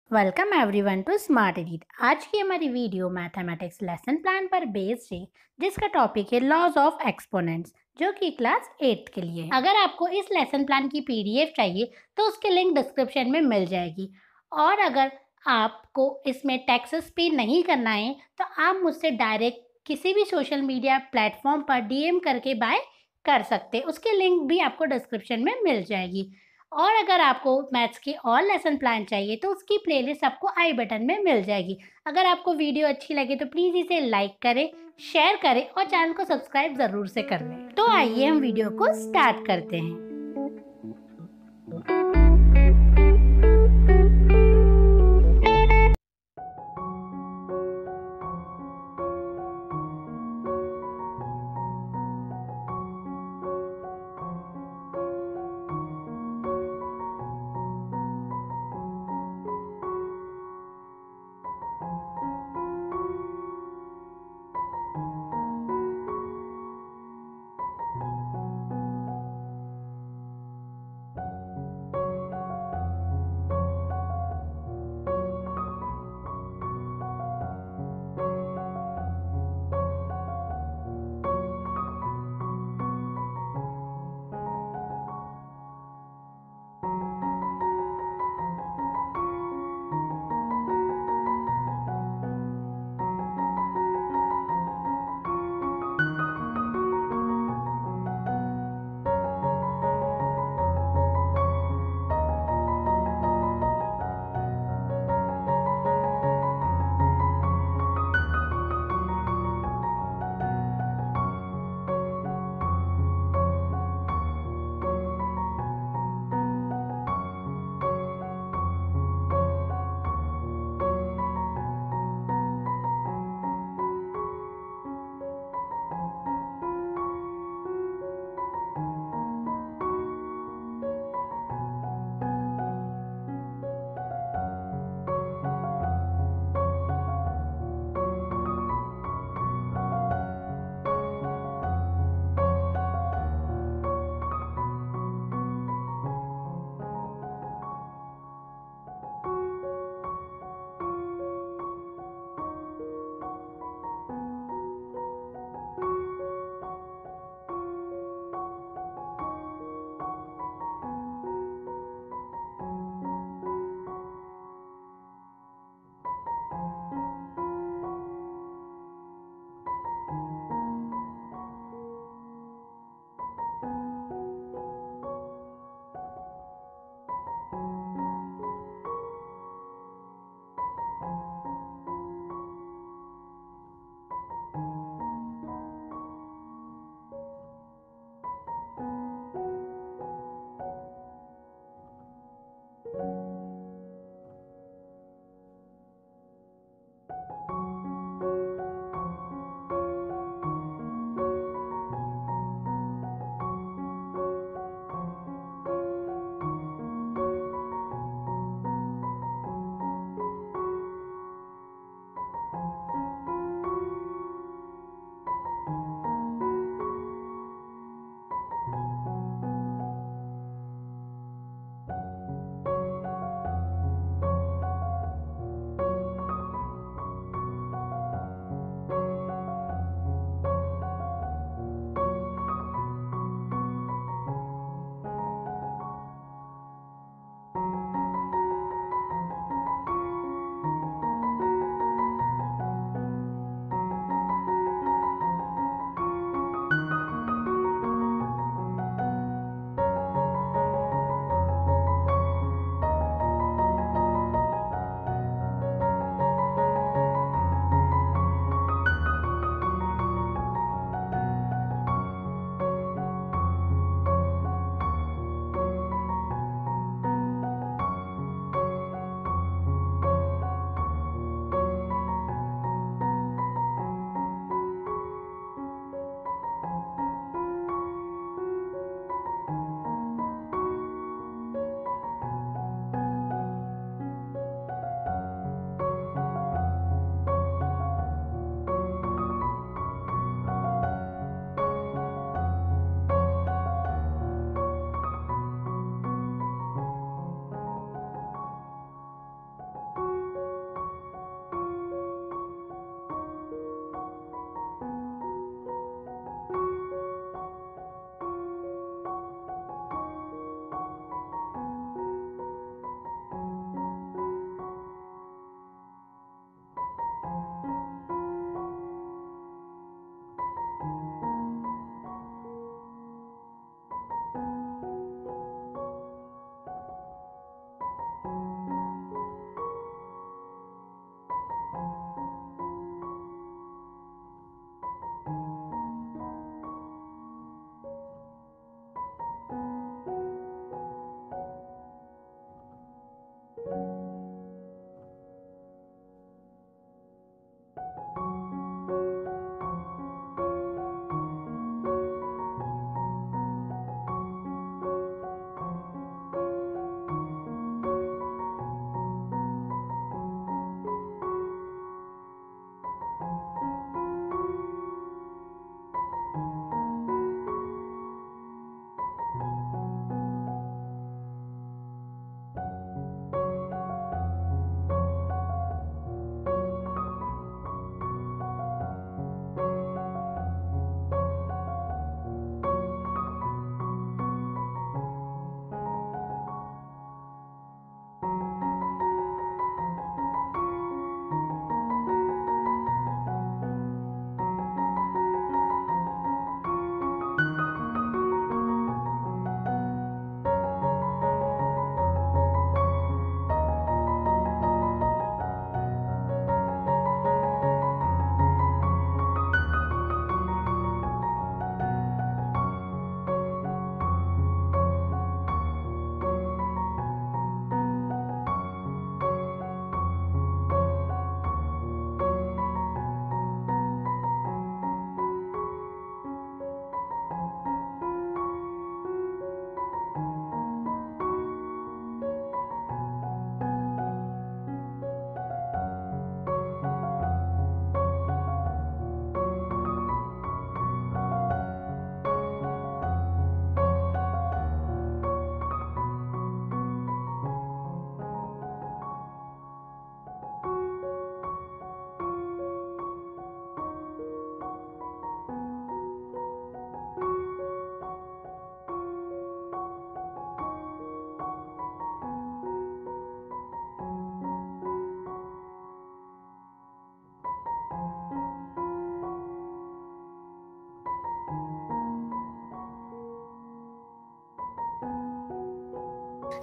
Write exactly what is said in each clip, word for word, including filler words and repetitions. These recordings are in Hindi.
Welcome everyone to smart read. आज की हमारी वीडियो मैथमेटिक्स लेसन प्लान पर बेस्ड है, जिसका टॉपिक है लॉज ऑफ एक्सपोनेंट्स, जो कि क्लास एट्थ के लिए है। अगर आपको इस लेसन प्लान की पीडीएफ चाहिए तो उसकी लिंक डिस्क्रिप्शन में मिल जाएगी। और अगर आपको इसमें टैक्सेस पे नहीं करना है तो आप मुझसे डायरेक्ट किसी भी सोशल मीडिया प्लेटफॉर्म पर डीएम करके बाय कर सकते हैं। उसकी लिंक भी आपको डिस्क्रिप्शन में मिल जाएगी। और अगर आपको मैथ्स के और लेसन प्लान चाहिए तो उसकी प्लेलिस्ट आपको आई बटन में मिल जाएगी। अगर आपको वीडियो अच्छी लगे तो प्लीज़ इसे लाइक करें, शेयर करें और चैनल को सब्सक्राइब ज़रूर से कर लें। तो आइए हम वीडियो को स्टार्ट करते हैं।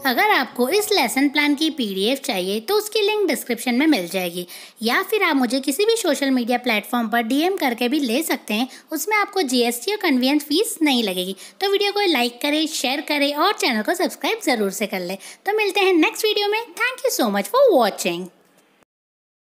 अगर आपको इस लेसन प्लान की पीडीएफ चाहिए तो उसकी लिंक डिस्क्रिप्शन में मिल जाएगी, या फिर आप मुझे किसी भी सोशल मीडिया प्लेटफॉर्म पर डीएम करके भी ले सकते हैं। उसमें आपको जीएसटी और कन्वीनियंस फीस नहीं लगेगी। तो वीडियो को लाइक करें, शेयर करें और चैनल को सब्सक्राइब जरूर से कर ले। तो मिलते हैं नेक्स्ट वीडियो में। Thank you so much for watching.